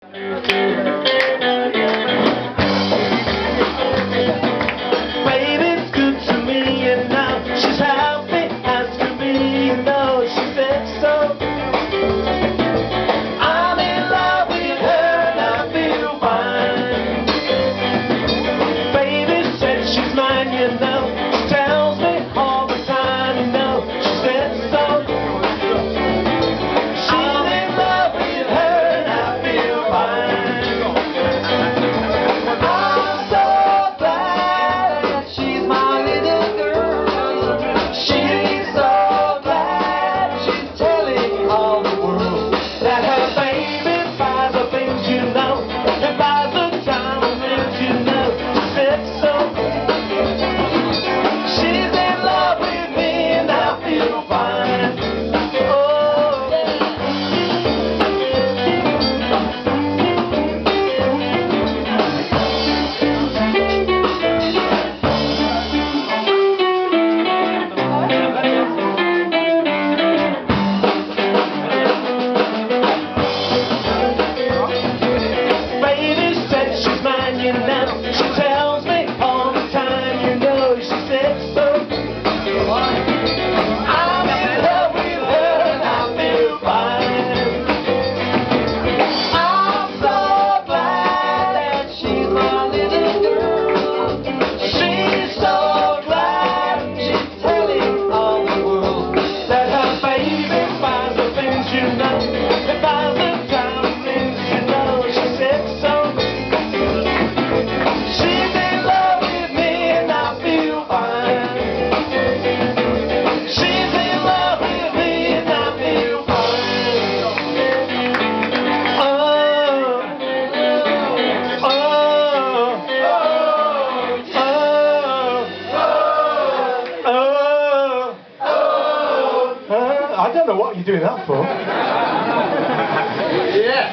Baby's good to me and now she's happy as can be, you know she said so. I'm in love with her and I feel fine. Baby said she's mine, you know, she tells me all the time, you know she said so. I'm in love with her and I feel fine. I'm so glad that she's my little girl. She's so glad she's telling all the world that her baby buys the things, you know, and buys the diamonds, you know, she said so. She's in love with me and I feel fine. Oh, baby said she's mine, you know, she tells me all the time, you know she said so. I'm in love with her and I feel fine. I'm so glad that she's my little girl. She's so glad she's telling all the world that her baby buys the things, you know, and buys the diamonds, you know she said so. She's in love with me and I feel fine. She's in love with me and I feel fine. Oh, oh, oh, oh. I don't know what you're doing that for.